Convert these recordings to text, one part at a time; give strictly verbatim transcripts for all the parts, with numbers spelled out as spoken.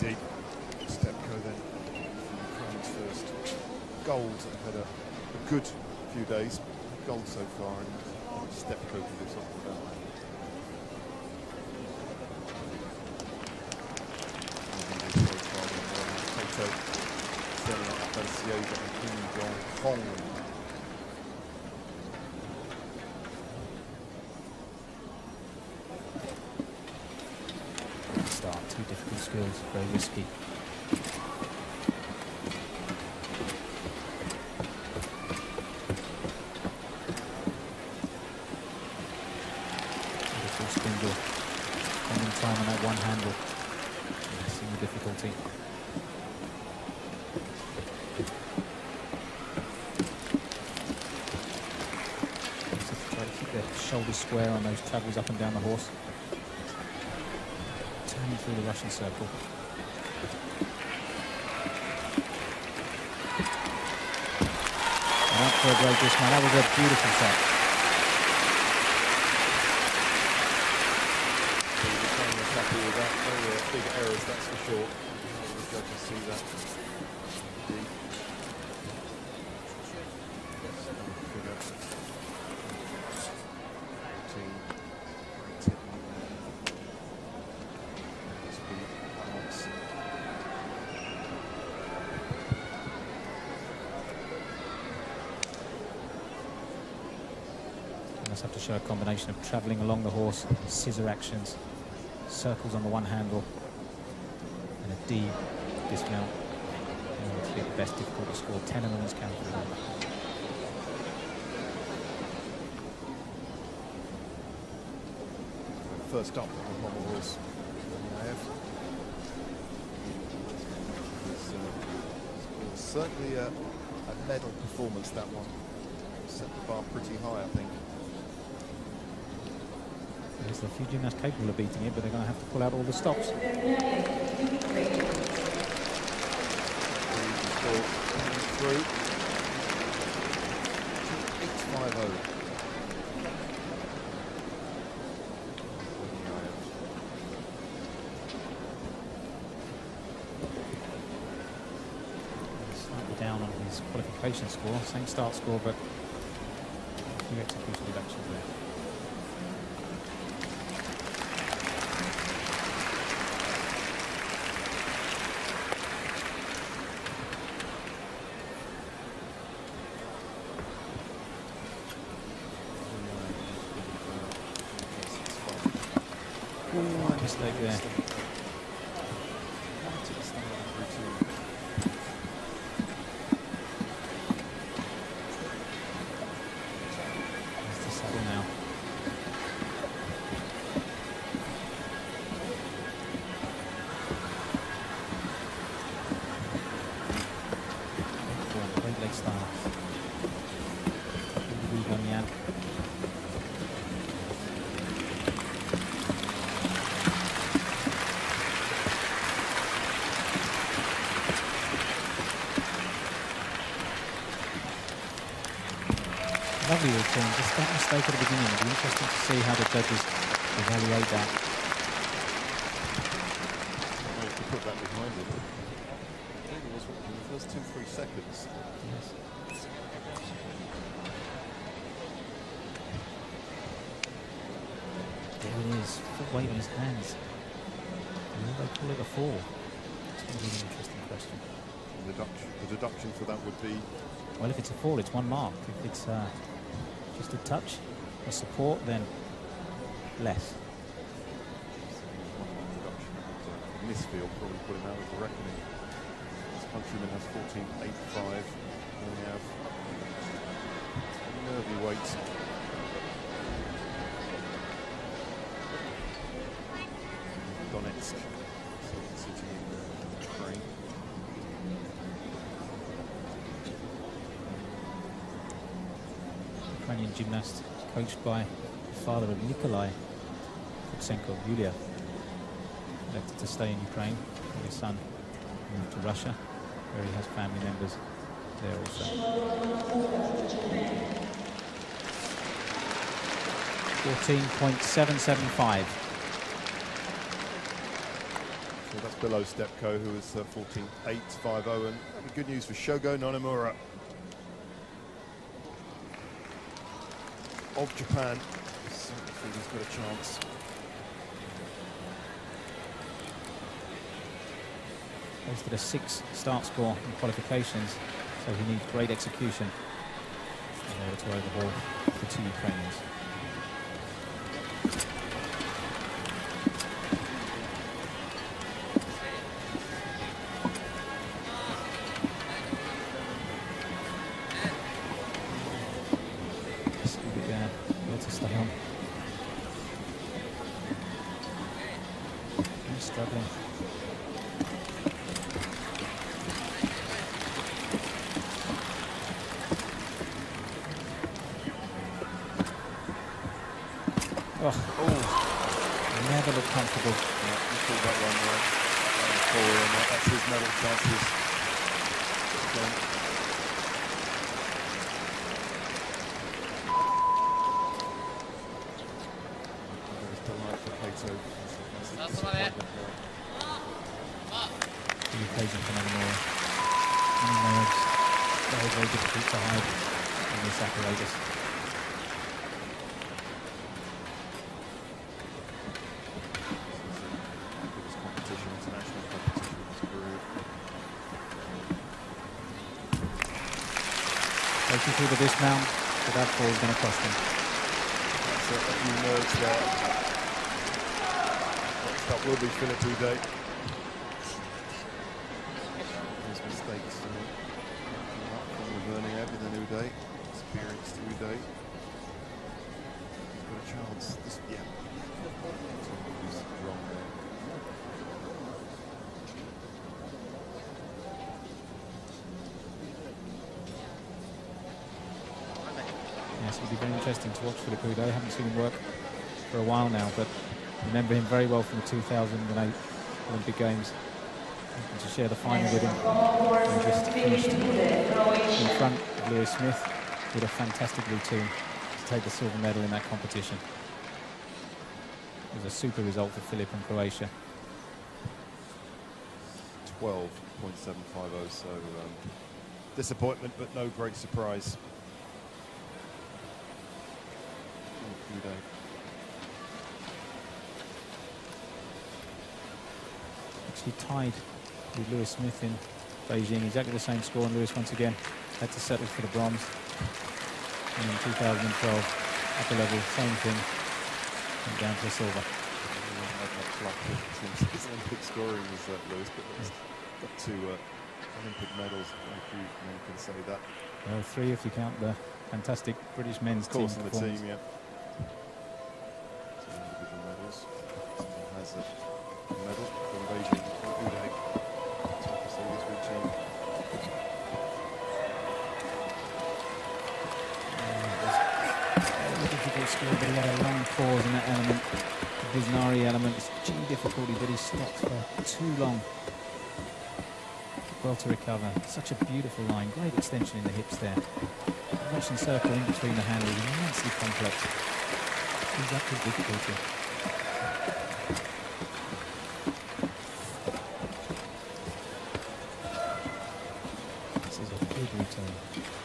deep. Stepko then Ukraine's first gold. They've had a, a good few days. Gold so far, and Stepko to this off the bat. Tato, Serena Aparecieva and Kim Jong-hong. Start, two difficult skills, very risky. Beautiful spindle. Spending time on that one handle. Seeing the difficulty. Try to keep their shoulders square on those travels up and down the horse. Turning through the Russian circle. And out for a great dismount. That was a beautiful shot. Happy with that. No uh, big errors, that's for sure. The judges see that. Indeed. Let's have to show a combination of travelling along the horse, scissor actions, circles on the one handle, and a D dismount. And it's the best difficult to score. Ten of them is counted. First up on the horse. It's, uh, it's certainly a, a medal performance, that one. Set the bar pretty high, I think. There's a few gymnasts capable of beating it, but they're going to have to pull out all the stops. Through. eight five oh. Slightly down on his qualification score, same start score, but a few execution reductions there. Ooh, mistake there. That's the saddle now. Great leg start. Good on Jan. Lovely routine, just that mistake at the beginning. It'll be interesting to see how the judges evaluate that. To put that behind him. I think it was in the first two, three seconds. Yes. There it is, full weight on his hands. Will they call it a fall? It's going to be an interesting question. The deduction, the deduction for that would be? Well, if it's a fall, it's one mark. If it's uh, just a touch, a support, then less. In this field, probably put him out of the reckoning. This countryman has fourteen eighty-five. And we have nervy weights. Donetsk, city in Ukraine. Ukrainian gymnast coached by the father of Nikolai Kuksenko, Yulia. Elected to stay in Ukraine, and his son moved to Russia, where he has family members there also. fourteen point seven seven five. So that's below Stepko, who was uh, fourteen eight five oh, and that'd be good news for Shogo Nonomura of Japan. So I think he's got a chance. Posted a six start score in qualifications, so he needs great execution in order to overhaul the two Ukrainians. To stay on. He's struggling. Oh, oh. Never looked comfortable. Yeah, he pulled that one right. That that. That's his medal chances. Again. The occasion for Nonomura. Many nerves. Very, very difficult to hide in this apparatus. Biggest competition, international competition in his career. Taking through the dismount, but that fall is going to cost him. That's a, a few nerves there. Next up will be Philippe Houdet. His mistakes uh, from reverting out with a new day. Experienced Houdet. He's got a chance. This, yeah. He's wrong there. Yes, it'll be very interesting to watch Philippe Houdet. I haven't seen him work for a while now, but remember him very well from the two thousand eight Olympic Games. And to share the final with him. He just finished in front of Lewis Smith with a fantastic routine to take the silver medal in that competition. It was a super result for Philippe and Croatia. twelve point seven five oh, so um, disappointment, but no great surprise. Houdet. Actually tied with Lewis Smith in Beijing, exactly the same score, and Lewis once again had to settle for the bronze. And in two thousand twelve, upper level, same thing, went down to silver. His Olympic scoring was uh, Lewis, but he's got two uh, Olympic medals. Very few men can say that. Well, three if you count the fantastic British men's of course, team in the team, yeah. Two individual medals. Someone has a medal from Beijing. Houdet. Top of this routine. A difficult score, but he had a long pause in that element. The Biznari element, it's G difficulty, but he stopped for too long. Well to recover. Such a beautiful line, great extension in the hips there. The Russian circle in between the handles, immensely complex. He's up to difficulty. This is a big routine.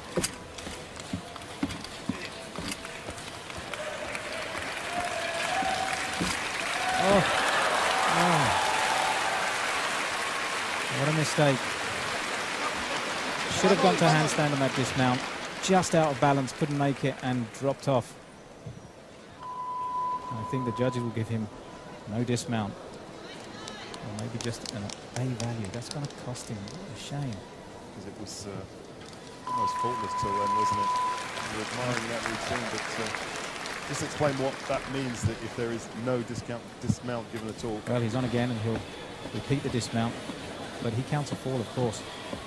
Oh. Oh. What a mistake. Should have gone to handstand on that dismount. Just out of balance, couldn't make it and dropped off. I think the judges will give him no dismount. Or maybe just an A value. That's going to cost him. What a shame. Because it was uh, almost faultless till then, wasn't it? You're admiring that routine, but uh, just explain what that means, that if there is no discount, dismount given at all. Well, he's on again and he'll repeat the dismount, but he counts a fall, of course.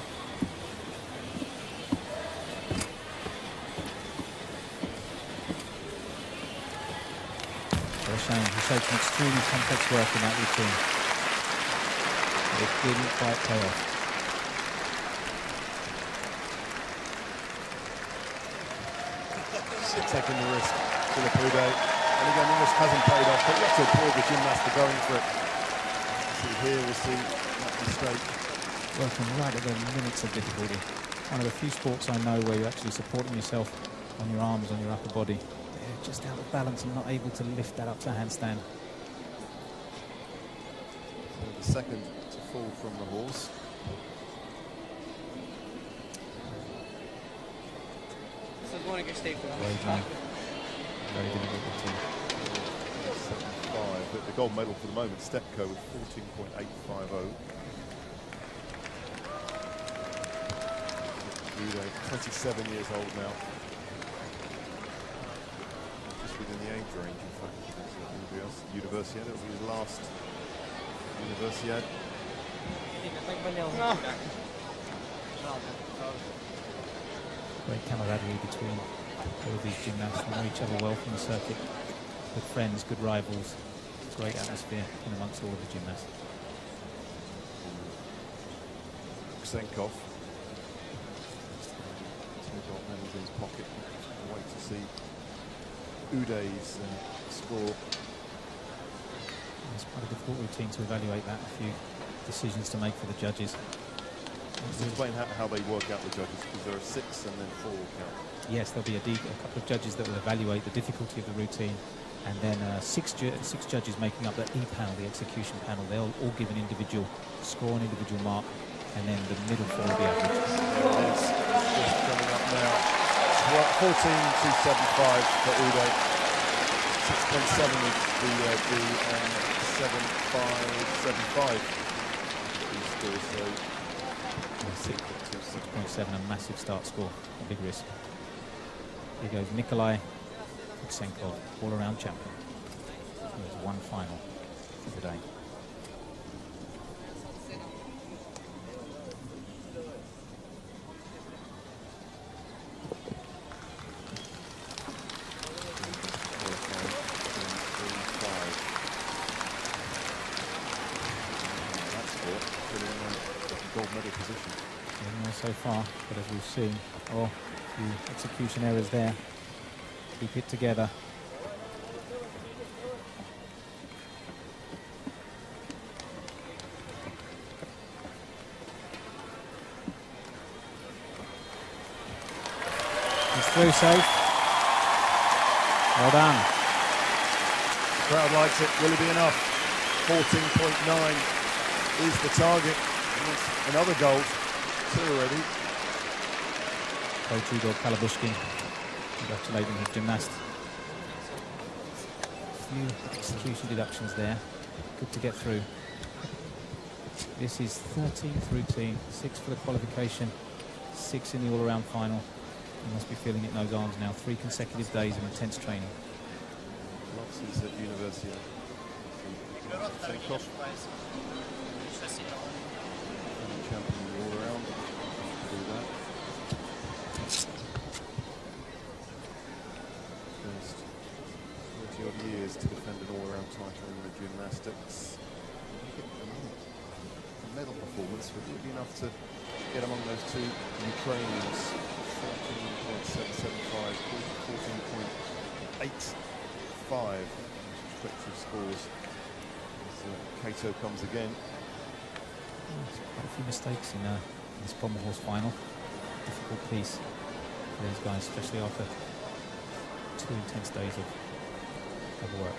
What a shame. He showed some extremely complex work in that routine. But it didn't quite pay off. Taking the risk, Philippe Houdet. And again, almost hasn't paid off, but you have to applaud the gymnast for going for it. see here, we'll see that mistake. Working right at the limits of difficulty. One of the few sports I know where you're actually supporting yourself on your arms, on your upper body. They're just out of balance and not able to lift that up to handstand. So the second to fall from the horse. Very difficult routine. seven five, but the gold medal for the moment, Stepko with fourteen point eight five oh. twenty-seven years old now. Just within the age range, in fact. Universiade, it was his last Universiade. Great camaraderie between all of these gymnasts. They know each other well from the circuit. Good friends, good rivals. Great atmosphere in amongst all of the gymnasts. Kusenkov. Two gold medals in his pocket. I'll wait to see Uday's uh, score. It's quite a difficult routine to evaluate that. A few decisions to make for the judges. Just explain how, how they work out the judges, because there are six and then four count. Yes, there'll be a, a couple of judges that will evaluate the difficulty of the routine, and then uh, six, ju six judges making up the E panel, the execution panel. They'll all give an individual score, an individual mark, and then the middle four will be average. There it is, just coming up now. fourteen two seventy-five for Uday, six point seven with the uh, D, and seven five seven five. These scores, so six point seven, a massive start score, a big risk. Here goes Nikolai Kusenkov, all-around champion. He has one final for the day. Gold medal position. So far, but as we've seen, oh, the execution errors there. Keep it together. He's through safe. Well done. The crowd likes it. Will it be enough? fourteen point nine is the target. Another gold. Two already. Coach Igor Kalabushkin congratulating his gymnast. A few execution deductions there. Good to get through. This is thirteenth routine, six for the qualification, six in the all-around final. He must be feeling it in those arms now. Three consecutive days of intense training. Losses at Universiade. Kusenkov. Champion all around. Do that. First thirty odd years to defend an all-around title in the gymnastics. A medal performance would it be enough to get among those two Ukrainians? fourteen point seven seven five, fourteen point eight five respective scores. As uh, Kato comes again. Quite a few mistakes in, uh, in this pommel horse final. Difficult piece for these guys, especially after two intense days of, of work.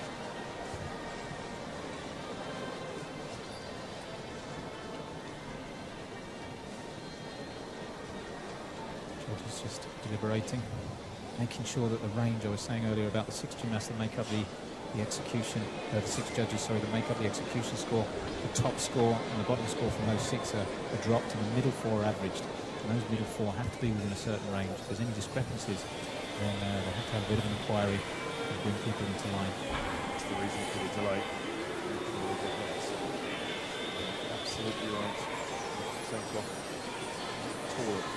George is just deliberating, making sure that the range, I was saying earlier about the six gymnasts that make up the the execution, uh, the six judges, sorry, that make up the execution score. The top score and the bottom score from those six are, are dropped, and the middle four are averaged. And those middle four have to be within a certain range. If there's any discrepancies, then uh, they have to have a bit of an inquiry and bring people into line. That's the reason for the delay. Absolutely right. Kusenkov tore it.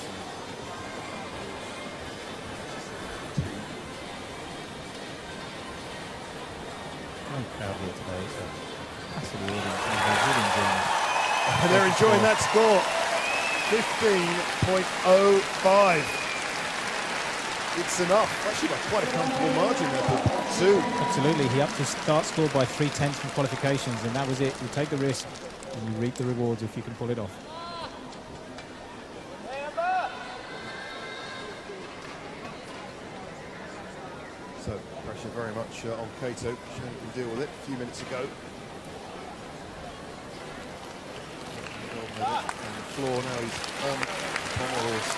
Crowd here today, so massive audience, and they're really enjoying it. And they're enjoying that score. fifteen point oh five it's enough. Actually, by quite a comfortable margin there for part two. Absolutely, he upped his start score by three tenths from qualifications, and that was it. You take the risk, and you reap the rewards if you can pull it off. So pressure very much uh, on Kato. Shane can deal with it. A few minutes ago. On the floor now. He's on pommel horse.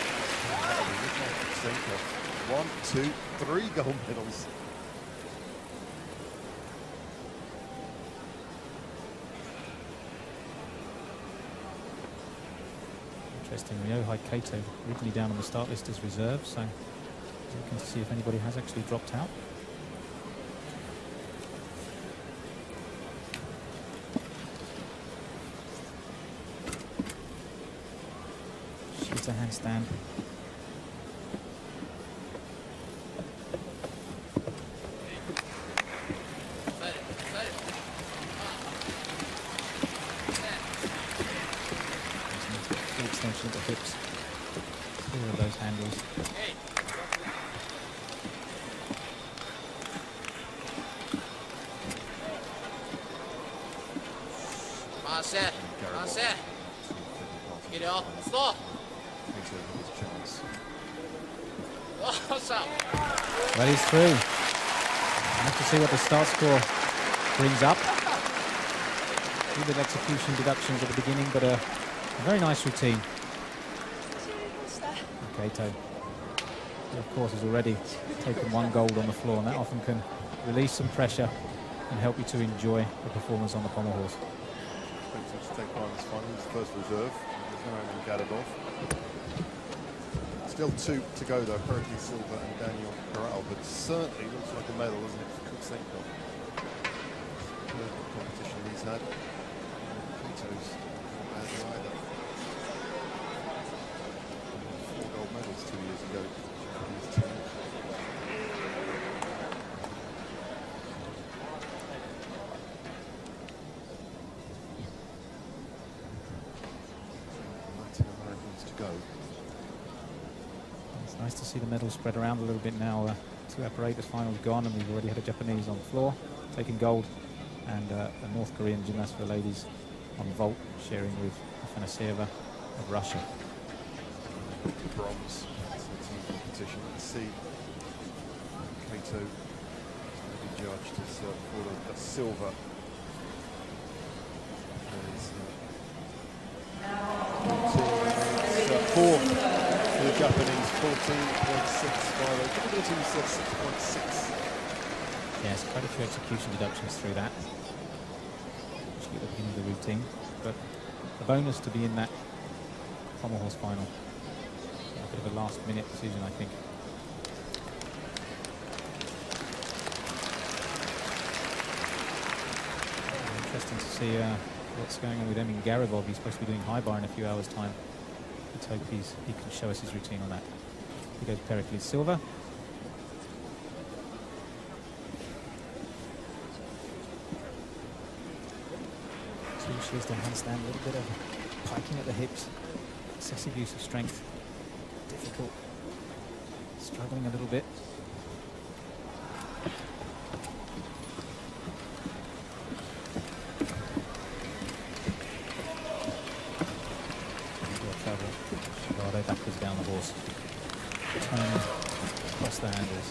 One, two, three gold medals. Interesting. Ryohei Kato originally down on the start list as reserve, so looking to see if anybody has actually dropped out. Shoots a handstand. Full extension of the hips. Clear of those handles. Marcel, Marcel, get off the floor. Oh, what's up? Well, he's through. We'll have to see what the start score brings up. A little bit of execution deductions at the beginning, but a, a very nice routine. Kato, who of course, has already taken one gold on the floor, and that often can release some pressure and help you to enjoy the performance on the pommel horse. To take part in this final, he's first reserve. There's no Roman Gadabov. Still two to go though, Pericles Silva and Daniel Corral, but certainly looks like a medal, doesn't it, for Kutsenko? Third competition he's had. Kato's not bad either. Four gold medals two years ago. Japanese team. Latin Americans to go. It's nice to see the medals spread around a little bit now. Uh, two apparatus finals gone, and we've already had a Japanese on the floor taking gold, and uh, a North Korean gymnast for ladies on vault, sharing with Afanasieva of Russia. Bronze. It's a team competition. Let's see. Kato will be judged as uh, for the, the silver. There's, uh, fourteen, uh, four for the Japanese, fourteen point six five. Difficulty said six point six. Yes, quite a few execution deductions through that. Actually at the beginning of the routine, but a bonus to be in that pommel horse final. A bit of a last minute decision, I think. Interesting to see uh, what's going on with Emin Garibov. He's supposed to be doing high bar in a few hours' time. Let's hope he's, he can show us his routine on that. Here goes Pericles Silva. Usually is the handstand, a little bit of piking at the hips, excessive use of strength, difficult, struggling a little bit. Travel, Shigardo backwards down the horse, turning across the handles.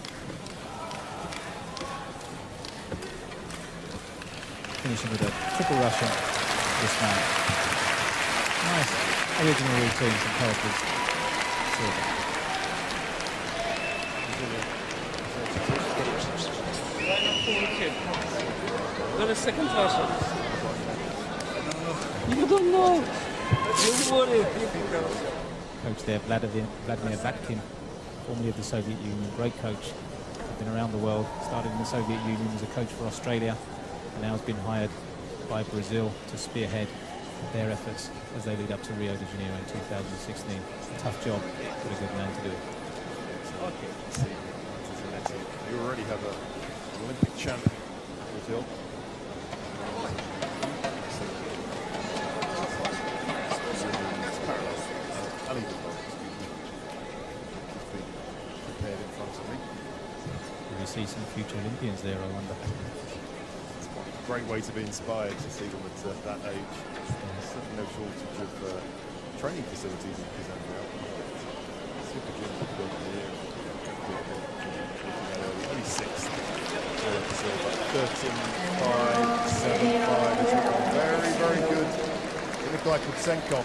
Finishing with a triple Russian dismount. Nice original routine from Pericles Silva. Got a second person. You don't know. Don't worry. Coach there, Vladimir, Vladimir Vatkin, formerly of the Soviet Union, great coach. Been around the world, started in the Soviet Union as a coach for Australia, and now has been hired by Brazil to spearhead their efforts as they lead up to Rio de Janeiro in two thousand sixteen. A tough job, but a good man to do it. See, you already have an Olympic champion in Brazil. It's parallel. Uh, Ali Baba, excuse me. see some future Olympians there, I wonder. It's a great way to be inspired to see them at uh, that age. There's certainly no shortage of uh, training facilities in Kazan now. Super gym that built in the year. Only sixth. thirteen five, seven five. It's looking very, very good. Nikolai Kutsenkov.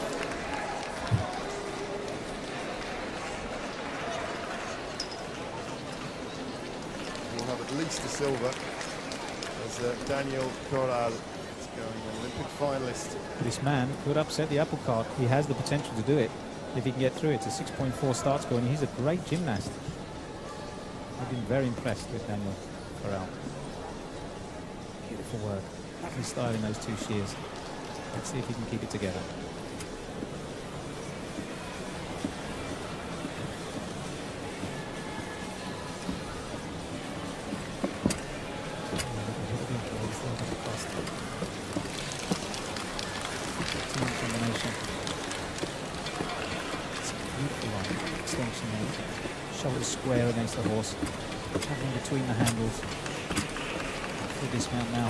We'll have at least a silver as uh, Daniel Corral is going an Olympic finalist. This man could upset the apple cart. He has the potential to do it if he can get through. It's a six point four start score, and he's a great gymnast. I've been very impressed with Daniel Corral. Beautiful work. Lovely style in those two shears. Let's see if he can keep it together. Team combination. It's a beautiful line. Extension there. Shoulder square against the horse. Traveling between the handles. Full dismount now.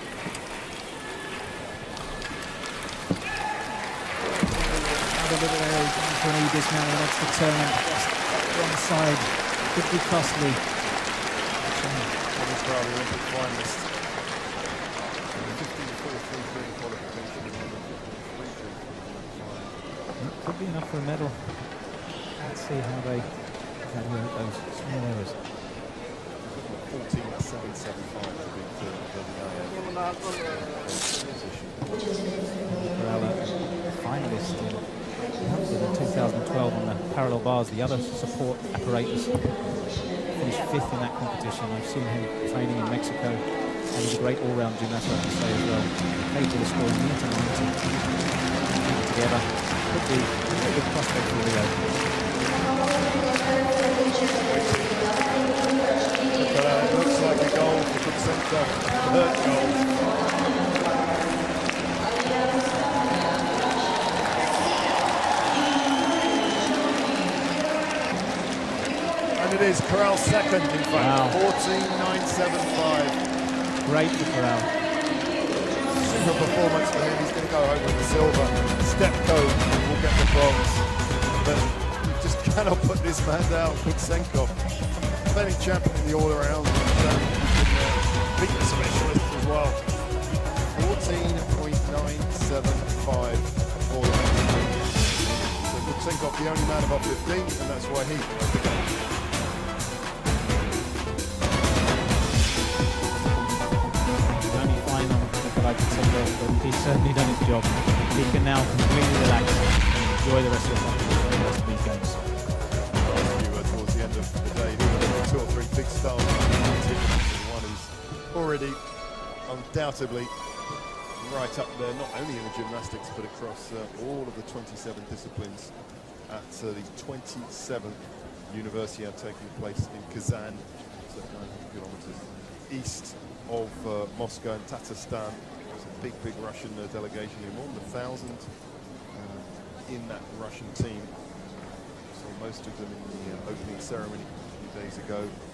Another little area going for an e-dismount, and that's the turn. Just wrong side. Could be costly. Daniel Corral, the Olympic finalist. fifteen four three three qualification. Could be enough for a medal. Let's see how they evaluate those small errors. fourteen seven seven five to beat the W I A position. Corral, finalist in in two thousand twelve on the parallel bars, the other support apparatus. Finished fifth in that competition. I've seen him training in Mexico, and he's a great all-round gymnast, I have to say as well. Capable of scoring near to ninety. Keep it together. Could be a very good prospect for Rio. But uh, it looks like a goal for Kutsenkov. Third goal. And it is Corral second, in fact. Wow. fourteen nine seven five. Great for Corral. Super performance for him. He's going to go home with the silver. Stepko will get the bronze. But you just cannot put this man down, Kutsenkov. Defending champion in the all-around. And um, he can uh, beat the specialist as well. fourteen nine seven five for the So Kutsenkov, the only man above fifteen, and that's why he won the game. Only final Nikolai Kutsenkov, but he's certainly done his job. He can now completely relax and enjoy the rest of the, the rest of these games. Towards the end of the day, two or three big stars. One who's already undoubtedly right up there, not only in the gymnastics but across uh, all of the twenty-seven disciplines at uh, the twenty-seventh Universiade taking place in Kazan, so nine hundred kilometers east of uh, Moscow and Tatarstan. There's a big, big Russian uh, delegation here, more than a thousand uh, in that Russian team. Most of them in the uh, opening ceremony a few days ago.